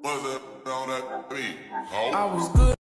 What's up on that beat? Oh. I was good.